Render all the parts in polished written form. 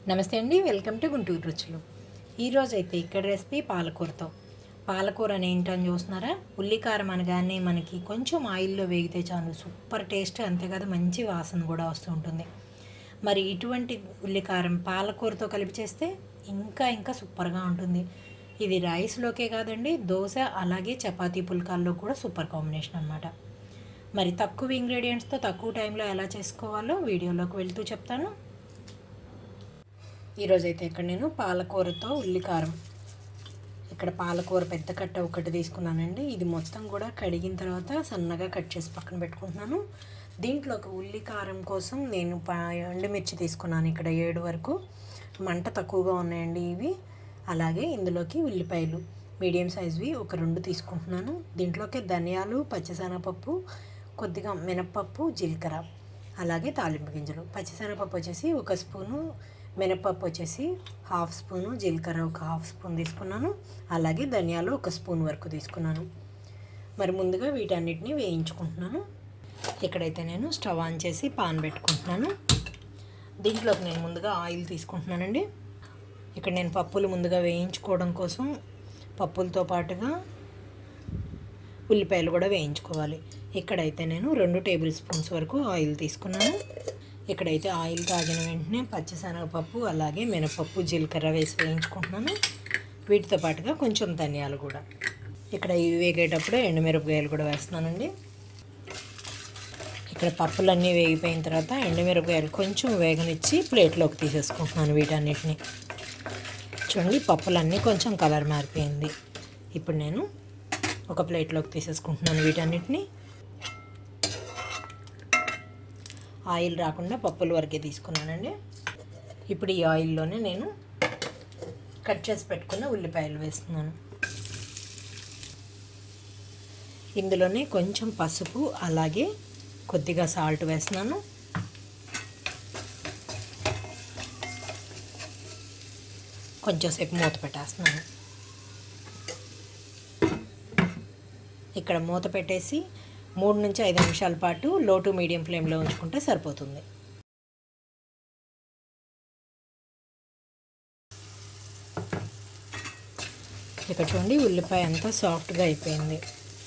నమస్తే అండి, welcome to Guntur రుచులు. ఈరోజు అయితే ఇక్కడ రెసిపీ పాలకూరతో. పాలకూర అని ఏంటని చూస్తున్నారా? ఉల్లికారం అనగానే మనకి కొంచెం ఆయిల్లో వేగితే చాలు సూపర్ టేస్ట్, అంతేకాదు మంచి వాసన కూడా వస్తూ ఉంటుంది. మరి ఇటువంటి ఉల్లికారం పాలకూరతో కలిపి చేస్తే ఇంకా సూపర్గా ఉంటుంది. ఇది రైస్లోకే కాదండి, దోశ అలాగే చపాతీ పుల్కాల్లో కూడా సూపర్ కాంబినేషన్ అనమాట. మరి తక్కువ ఇంగ్రీడియంట్స్తో తక్కువ టైంలో ఎలా చేసుకోవాలో వీడియోలోకి వెళ్తూ చెప్తాను. ఈరోజైతే ఇక్కడ నేను పాలకూరతో ఉల్లికారం, ఇక్కడ పాలకూర పెద్ద కట్ట ఒకటి తీసుకున్నానండి. ఇది మొత్తం కూడా కడిగిన తర్వాత సన్నగా కట్ చేసి పక్కన పెట్టుకుంటున్నాను. దీంట్లోకి ఉల్లికారం కోసం నేను ఎండుమిర్చి తీసుకున్నాను, ఇక్కడ 7 వరకు. మంట తక్కువగా ఉన్నాయండి ఇవి. అలాగే ఇందులోకి ఉల్లిపాయలు మీడియం సైజువి ఒక 2 తీసుకుంటున్నాను. దీంట్లోకి ధనియాలు, పచ్చిశనగపప్పు, కొద్దిగా మినప్పప్పు, జీలకర్ర, అలాగే తాలింపు గింజలు. పచ్చిశనగపప్పు వచ్చేసి 1 స్పూను, మినపప్పు వచ్చేసి 1/2 స్పూను, జీలకర్ర ఒక 1/2 స్పూన్ తీసుకున్నాను. అలాగే ధనియాలు 1 స్పూన్ వరకు తీసుకున్నాను. మరి ముందుగా వీటన్నిటిని వేయించుకుంటున్నాను. ఇక్కడైతే నేను స్టవ్ ఆన్ చేసి పాన్ పెట్టుకుంటున్నాను. దీంట్లోకి నేను ముందుగా ఆయిల్ తీసుకుంటున్నానండి. ఇక్కడ నేను పప్పులు ముందుగా వేయించుకోవడం కోసం పప్పులతో పాటుగా ఉల్లిపాయలు కూడా వేయించుకోవాలి. ఇక్కడైతే నేను 2 టేబుల్ స్పూన్స్ వరకు ఆయిల్ తీసుకున్నాను. ఇక్కడైతే ఆయిల్ కాగిన వెంటనే పచ్చిశనగపప్పు అలాగే మినపప్పు, జీలకర్ర వేసి వేయించుకుంటున్నాను. వీటితో పాటుగా కొంచెం ధనియాలు కూడా. ఇక్కడ ఇవి వేగేటప్పుడు ఎండుమిరపకాయలు కూడా వేస్తున్నానండి. ఇక్కడ పప్పులన్నీ వేగిపోయిన తర్వాత ఎండుమిరపకాయలు కొంచెం వేగనిచ్చి ప్లేట్లోకి తీసేసుకుంటున్నాను వీటన్నిటిని. చూడండి, పప్పులన్నీ కొంచెం కలర్ మారిపోయింది. ఇప్పుడు నేను ఒక ప్లేట్లోకి తీసేసుకుంటున్నాను వీటన్నిటిని. ఆయిల్ రాకుండా పప్పుల వరకే తీసుకున్నానండి. ఇప్పుడు ఈ ఆయిల్లోనే నేను కట్ చేసి పెట్టుకున్న ఉల్లిపాయలు వేస్తున్నాను. ఇందులోనే కొంచెం పసుపు అలాగే కొద్దిగా సాల్ట్ వేస్తున్నాను. కొంచెంసేపు మూత పెట్టేస్తున్నాను. ఇక్కడ మూత పెట్టేసి 3 నుంచి 5 నిమిషాల పాటు లో టు మీడియం ఫ్లేమ్లో ఉంచుకుంటే సరిపోతుంది. ఇక్కడ చూడండి, ఉల్లిపాయ అంతా సాఫ్ట్గా అయిపోయింది.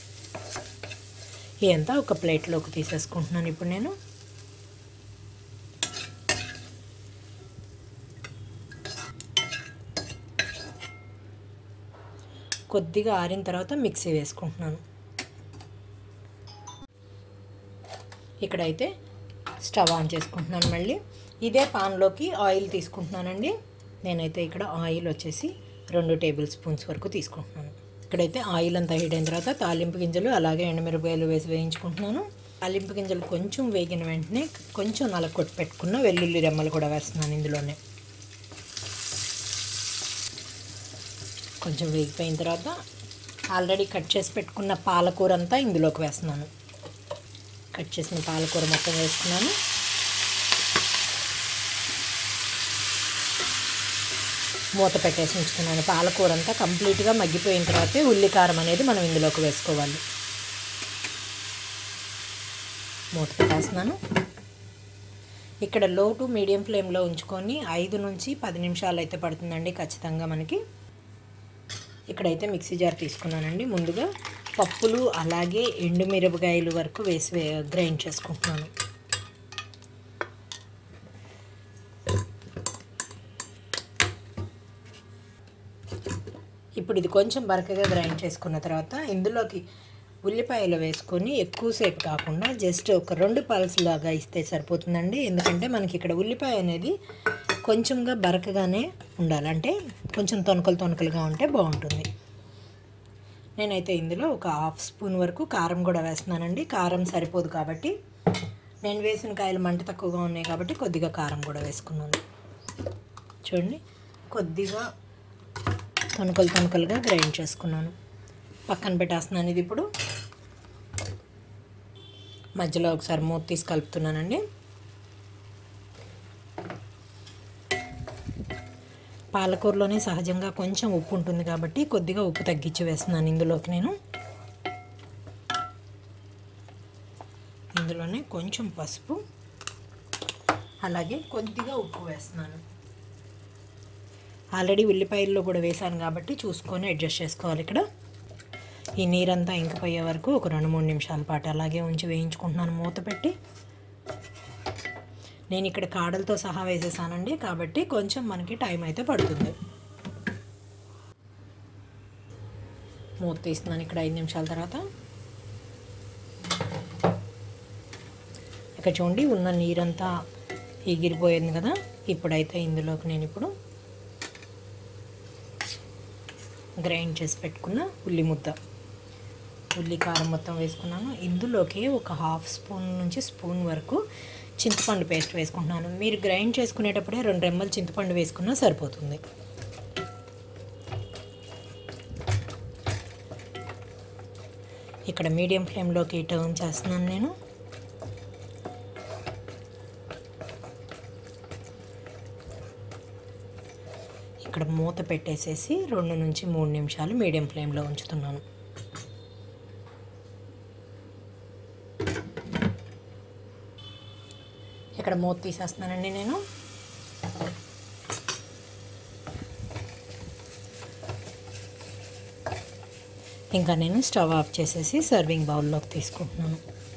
ఇదంతా ఒక ప్లేట్లోకి తీసేసుకుంటున్నాను ఇప్పుడు నేను. కొద్దిగా ఆరిన తర్వాత మిక్సీ వేసుకుంటున్నాను. ఇక్కడైతే స్టవ్ ఆన్ చేసుకుంటున్నాను. మళ్ళీ ఇదే పాన్లోకి ఆయిల్ తీసుకుంటున్నానండి. నేనైతే ఇక్కడ ఆయిల్ వచ్చేసి 2 టేబుల్ స్పూన్స్ వరకు తీసుకుంటున్నాను. ఇక్కడైతే ఆయిల్ అంతా హీట్ అయిన తర్వాత తాలింపు గింజలు అలాగే ఎండుమిరపకాయలు వేసి వేయించుకుంటున్నాను. తాలింపు గింజలు కొంచెం వేగిన వెంటనే కొంచెం నలకొట్టి పెట్టుకున్న వెల్లుల్లి రెమ్మలు కూడా వేస్తున్నాను ఇందులోనే. కొంచెం వేగిపోయిన తర్వాత ఆల్రెడీ కట్ చేసి పెట్టుకున్న పాలకూర అంతా ఇందులోకి వేస్తున్నాను. కట్ చేసిన పాలకూర మొత్తం వేసుకున్నాను. మూత పెట్టేసి ఉంచుకున్నాను. పాలకూర అంతా కంప్లీట్గా మగ్గిపోయిన తర్వాతే ఉల్లికారం అనేది మనం ఇందులోకి వేసుకోవాలి. మూత పెట్టేస్తున్నాను. ఇక్కడ లో టు మీడియం ఫ్లేమ్లో ఉంచుకొని 5 నుంచి 10 నిమిషాలు అయితే పడుతుందండి ఖచ్చితంగా మనకి. ఇక్కడైతే మిక్సీ జార్ తీసుకున్నానండి. ముందుగా పప్పులు అలాగే ఎండుమిరపకాయలు వరకు వేసి గ్రైండ్ చేసుకుంటున్నాను. ఇప్పుడు ఇది కొంచెం బరకగా గ్రైండ్ చేసుకున్న తర్వాత ఇందులోకి ఉల్లిపాయలు వేసుకొని ఎక్కువసేపు కాకుండా జస్ట్ ఒక 2 పల్స్ లాగా ఇస్తే సరిపోతుందండి. ఎందుకంటే మనకి ఇక్కడ ఉల్లిపాయ అనేది కొంచెంగా బరకగానే ఉండాలంటే కొంచెం తొనకలుగా ఉంటే బాగుంటుంది. నేనైతే ఇందులో ఒక 1/2 స్పూన్ వరకు కారం కూడా వేస్తున్నానండి. కారం సరిపోదు కాబట్టి, నేను వేసిన కాయలు మంట తక్కువగా ఉన్నాయి కాబట్టి కొద్దిగా కారం కూడా వేసుకున్నాను. చూడండి, కొద్దిగా తొనకలుగా గ్రైండ్ చేసుకున్నాను. పక్కన పెట్టేస్తున్నాను. ఇది ఇప్పుడు మధ్యలో ఒకసారి మూత తీసి కలుపుతున్నానండి. పాలకూరలోనే సహజంగా కొంచెం ఉప్పు ఉంటుంది కాబట్టి కొద్దిగా ఉప్పు తగ్గించి వేస్తున్నాను ఇందులోకి నేను. ఇందులోనే కొంచెం పసుపు అలాగే కొద్దిగా ఉప్పు వేస్తున్నాను. ఆల్రెడీ ఉల్లిపాయల్లో కూడా వేసాను కాబట్టి చూసుకొని అడ్జస్ట్ చేసుకోవాలి. ఇక్కడ ఈ నీరంతా ఇంకిపోయే వరకు ఒక 2-3 నిమిషాల పాటు అలాగే ఉంచి వేయించుకుంటున్నాను మూత పెట్టి. నేను ఇక్కడ కాడలతో సహా వేసేసానండి కాబట్టి కొంచెం మనకి టైం అయితే పడుతుంది. మూత తీస్తున్నాను ఇక్కడ 5 నిమిషాల తర్వాత. ఇక్కడ చూడండి ఉన్న నీరంతా ఎగిరిపోయింది కదా. ఇప్పుడైతే ఇందులోకి నేను ఇప్పుడు గ్రైండ్ చేసి పెట్టుకున్న ఉల్లి కారం మొత్తం వేసుకున్నాను. ఇందులోకి ఒక 1/2 స్పూన్ నుంచి స్పూన్ వరకు చింతపండు పేస్ట్ వేసుకుంటున్నాను. మీరు గ్రైండ్ చేసుకునేటప్పుడే 2 రెమ్మలు చింతపండు వేసుకున్నా సరిపోతుంది. ఇక్కడ మీడియం ఫ్లేమ్లోకి టర్న్ చేస్తున్నాను నేను. ఇక్కడ మూత పెట్టేసేసి 2 నుంచి 3 నిమిషాలు మీడియం ఫ్లేమ్లో ఉంచుతున్నాను. ఇక్కడ మూత తీసేస్తున్నానండి నేను. ఇంకా నేను స్టవ్ ఆఫ్ చేసేసి సర్వింగ్ బౌల్లోకి తీసుకుంటున్నాను.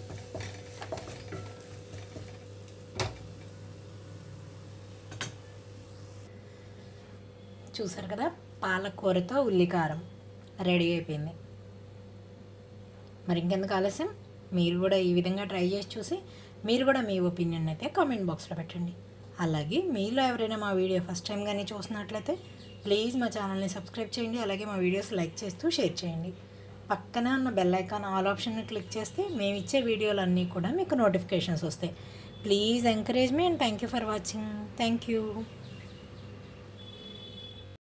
చూసారు కదా, పాలకూరతో ఉల్లికారం రెడీ అయిపోయింది. మరి ఇంకెందుకు ఆలస్యం, మీరు కూడా ఈ విధంగా ట్రై చేసి చూసి మీరు కూడా మీ ఒపీనియన్ అయితే కామెంట్ బాక్స్లో పెట్టండి. అలాగే మీలో ఎవరైనా మా వీడియో ఫస్ట్ టైం కానీ చూసినట్లయితే ప్లీజ్ మా ఛానల్ని సబ్స్క్రైబ్ చేయండి. అలాగే మా వీడియోస్ లైక్ చేస్తూ షేర్ చేయండి. పక్కనే ఉన్న బెల్ ఐకాన్ ఆల్ ఆప్షన్ని క్లిక్ చేస్తే మేము ఇచ్చే వీడియోలన్నీ కూడా మీకు నోటిఫికేషన్స్ వస్తాయి. Please encourage me and thank you for watching. Thank you.